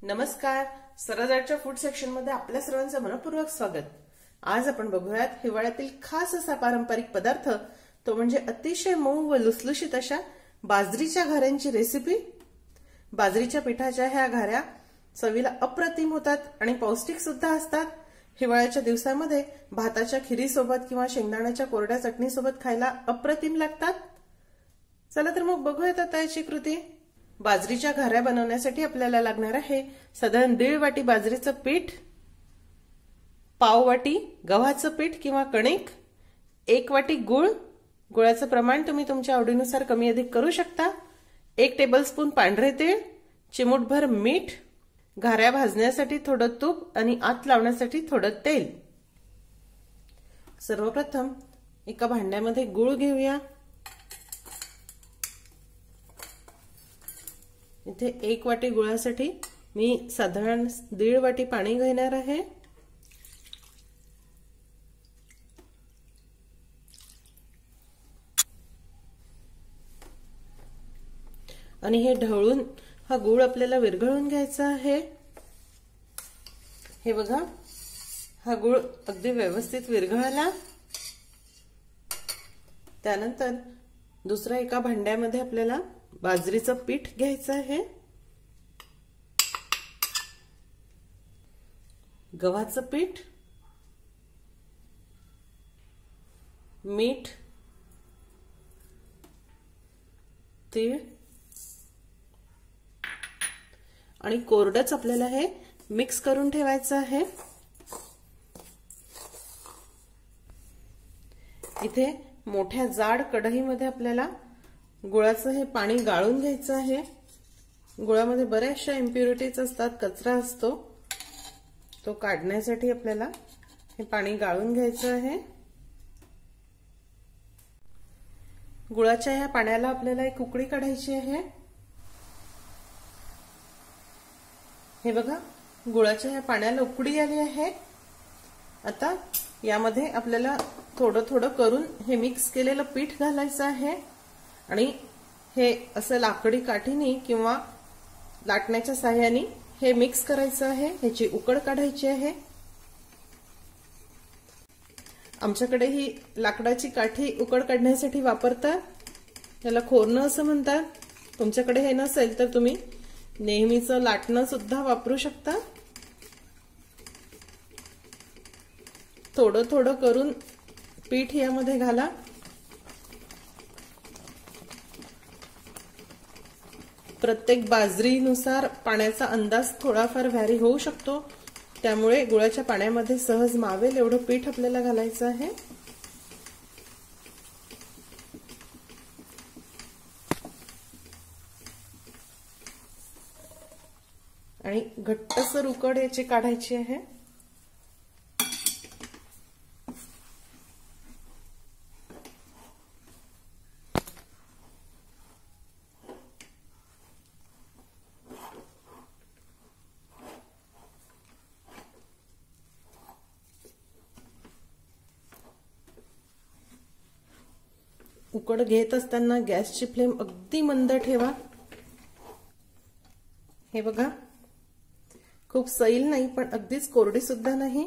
नमस्कार, सरदारच्या food section मध्ये आपल्या सर्वांचं मनपूर्वक स्वागत। आज आपण बघूयात हिवाळ्यातील खास असा पारंपरिक पदार्थ, तो म्हणजे अतिशय मऊ व लुसलुशीत अशा बाजरीच्या घाऱ्यांची रेसिपी। बाजरीच्या पिठाच्या ह्या घाऱ्या चवीला अप्रतिम होतात आणि पौष्टिक सुद्धा असतात। हिवाळ्याच्या दिवसांमध्ये भाताच्या खिरीसोबत किंवा शेंगदाण्याच्या कोरड्या चटणीसोबत खायला अप्रतिम लागतात। चला तर मग बघूयात आता याची कृती। बाजरीच्या घाऱ्या बनवण्यासाठी आपल्याला लागणार आहे साधारण 1.5 वाटी बाजरीचं पीठ, पाव वाटी गव्हाचं पीठ किंवा कणिक, 1 वाटी गूळ, गुळाचं प्रमाण तुम्ही तुमच्या आवडीनुसार कमी अधिक करू शकता, 1 टेबलस्पून पांढरे तीळ, चिमूटभर मीठ, घाऱ्या भाजण्यासाठी थोडं तूप आणि आत लावण्यासाठी थोडं तेल। सर्वप्रथम एका भांड्यामध्ये गूळ घेऊया। इथे 1 वाटी गुळासाठी मी साधारण 1.5 वाटी पाणी घेणार आहे। आणि हे ढवळून हा गूळ आपल्याला विरघळून घ्यायचा आहे। हे बघा, हा गूळ अगदी व्यवस्थित विरघळला। त्यानंतर दुसऱ्या एका भांड्यामध्ये आपल्याला बाजरीचं पीठ घ्यायचं आहे, गव्हाचं पीठ, मीठ, तीळ आणि कोरडंच आपल्याला हे मिक्स करून ठेवायचं आहे। इथे मोठ्या जाड कढईमध्ये आपल्याला गुळाचं हे पाणी गाळून घ्यायचं आहे। गुळामध्ये बऱ्याचशा impurities असतात, कचरा असतो, तो काढण्यासाठी आपल्याला हे पाणी गाळून घ्यायचं आहे। गुळाच्या या पाण्याला आपल्याला एक उकळी काढायची आहे। हे बघा, गुळाच्या या पाण्याला उकळी आली आहे। आता यामध्ये आपल्याला थोडं थोडं करून हे मिक्स केलेलं पीठ घालायचं आहे आणि हे असं लाकडी काठीने किंवा लाटण्याच्या सहाय्याने हे मिक्स करायचं आहे। ह्याची उकड काढायची आहे। आमच्याकडे ही लाकडाची काठी उकड काढण्यासाठी वापरतात, त्याला खोरणं असं म्हणतात। तुमच्याकडे हे नसेल तर तुम्ही नेहमीचं लाटणं सुद्धा वापरू शकता। थोडं थोडं करून पीठ यामध्ये घाला। प्रत्येक बाजरीनुसार पाण्याचा अंदाज थोडाफार व्हॅरी होऊ शकतो, त्यामुळे गुळाच्या पाण्यामध्ये सहज मावेल एवढं पीठ आपल्याला घालायचं आहे। आणि घट्टसर उकड याची काढायची आहे। उकड घेत असताना गॅसची फ्लेम अगदी मंद ठेवा। हे बघा, खूप सैल नाही पण अगदीच कोरडी सुद्धा नाही,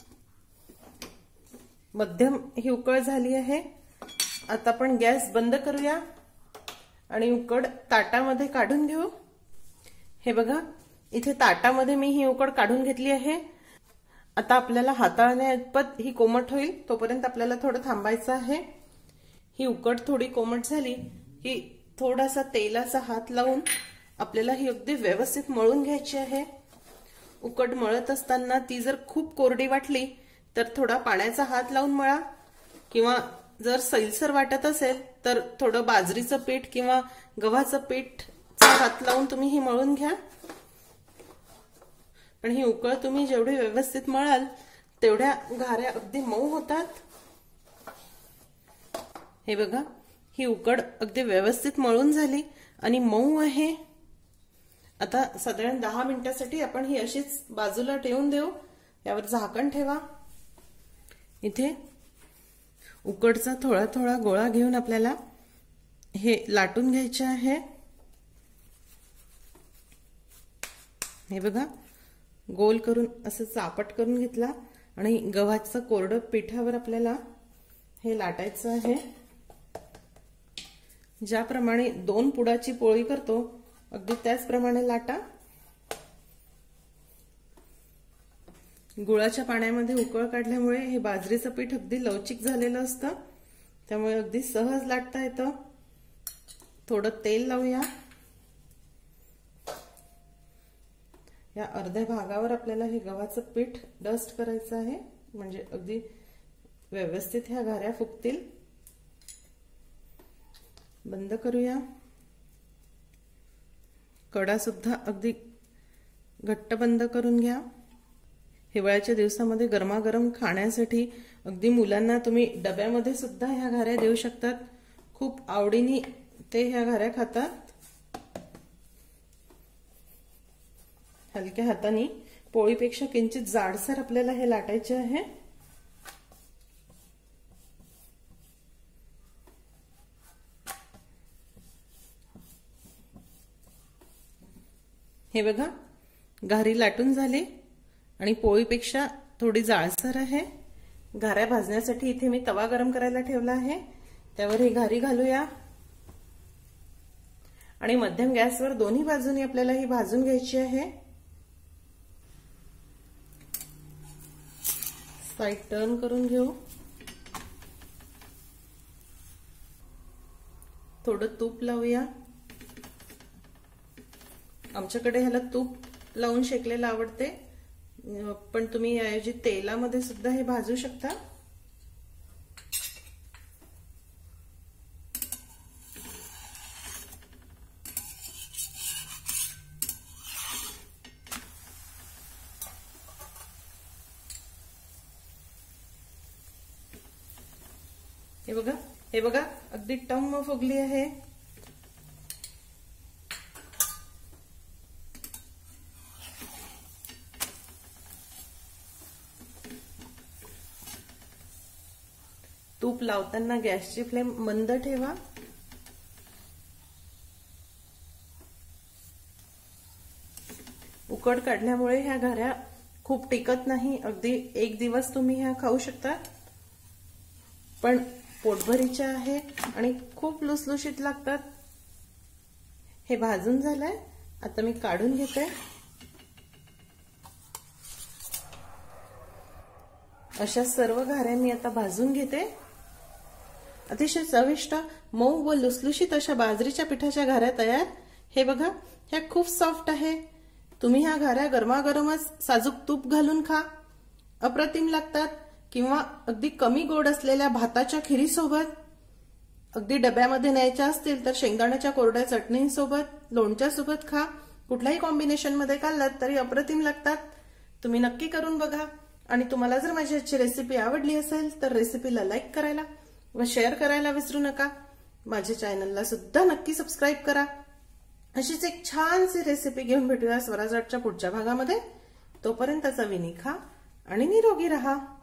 मध्यम ही उकळ झाली आहे। आता आपण गॅस बंद करूया आणि उकड ताटामध्ये काढून घेऊ। हे बघा, इथे ताटामध्ये मी ही उकड काढून घेतली आहे। आता आपल्याला हाताळण्याइतपत ही कोमट होईल तोपर्यंत आपल्याला थोडं थांबायचं आहे। ही उकड थोडी कोमट झाली की थोडासा तेलाचा हात लावून आपल्याला ही अगदी व्यवस्थित मळून घ्यायची आहे। उकड मळत असताना ती जर खूप कोरडी वाटली तर थोडा पाण्याचा हात लावून मळा, किंवा जर सैलसर वाटत असेल तर थोडं बाजरीचं पीठ किंवा गव्हाचं पीठचा हात लावून तुम्ही ही मळून घ्या। पण ही उकळ तुम्ही जेवढी व्यवस्थित मळाल तेवढ्या घाऱ्या अगदी मऊ होतात। हे बघा, ही उकड अगदी व्यवस्थित मळून झाली आणि मऊ आहे। आता साधारण 10 मिनिटांसाठी आपण ही अशीच बाजूला ठेवून देऊ। यावर झाकण ठेवा। इथे उकडचा थोडा थोडा गोळा घेऊन आपल्याला हे लाटून घ्यायचे आहे। हे बघा, गोल करून असं चापट करून घेतला आणि गव्हाचं कोरडं पिठावर आपल्याला हे लाटायचं आहे. ज्याप्रमाणे 2 पुडाची पोळी करतो अगदी त्याचप्रमाणे लाटा. गुळाच्या पाण्यामध्ये उकळ काढल्यामुळे हे बाजरीचं पीठ अगदी लवचिक झालेलं असतं, त्यामुळे अगदी सहज लाटता येतं. थोडं तेल लावूया. या अर्ध्या भागावर आपल्याला हे गव्हाचं पीठ डस्ट करायचं आहे, म्हणजे अगदी व्यवस्थित ह्या घाऱ्या फुगतील. बंद करूया. कडा सुद्धा अगदी घट्ट बंद करून घ्या. हिवाळ्याच्या दिवसामध्ये गरमागरम खाण्यासाठी अगदी मुलांना तुम्ही डब्यामध्ये सुद्धा ह्या घाऱ्या देऊ शकतात. खूप आवडीने ते ह्या घाऱ्या खातात. हलक्या हाताने पोळीपेक्षा किंचित जाडसर आपल्याला हे लाटायचे आहे. हे बघा, घारी लाटून झाली आणि पोळीपेक्षा थोडी जाडसर आहे. घाऱ्या भाजण्यासाठी इथे मी तवा गरम करायला ठेवला आहे. त्यावर ही घारी घालूया आणि मध्यम गॅसवर दोन्ही बाजूनी आपल्याला ही भाजून घ्यायची आहे. साइड टर्न करून घेऊ. थोडं तूप लावूया. आमच्याकडे ह्याला तूप लावून शेकलेलं आवडते, पण तुम्ही याऐवजी तेलामध्ये सुद्धा हे भाजू शकता. हे बघा अगदी टम्म फुगली आहे. तूप लावताना गॅसची फ्लेम मंद ठेवा. उकड काढल्यामुळे ह्या घाऱ्या खूप टिकत नाही. अगदी 1 दिवस तुम्ही ह्या खाऊ शकता, पण पोटभरीच्या आहे आणि खूप लुसलुशीत लागतात. हे भाजून झालंय, आता मी काढून घेते. अशा सर्व घाऱ्या मी आता भाजून घेते. अतिशय चविष्ट, मऊ व लुसलुशीत अशा बाजरीच्या पिठाच्या घाऱ्या तयार. हे बघा, ह्या खूप सॉफ्ट आहे. तुम्ही ह्या घाऱ्या गरमागरमच साजूक तूप घालून खा, अप्रतिम लागतात. किंवा अगदी कमी गोड असलेल्या भाताच्या खिरीसोबत, अगदी डब्यामध्ये न्यायच्या असतील तर शेंगदाण्याच्या कोरड्या चटणीसोबत, लोणच्यासोबत खा. कुठल्याही कॉम्बिनेशन मध्ये खाल्लात तरी अप्रतिम लागतात. तुम्ही नक्की करून बघा. आणि तुम्हाला जर माझी आजची रेसिपी आवडली असेल तर रेसिपीला लाईक करायला व शेअर करायला विसरू नका. माझ्या चॅनलला सुद्धा नक्की सबस्क्राईब करा. अशीच एक छानशी रेसिपी घेऊन भेटूया स्वराज आर्टच्या पुढच्या भागामध्ये. तोपर्यंत चवीने खा आणि निरोगी रहा.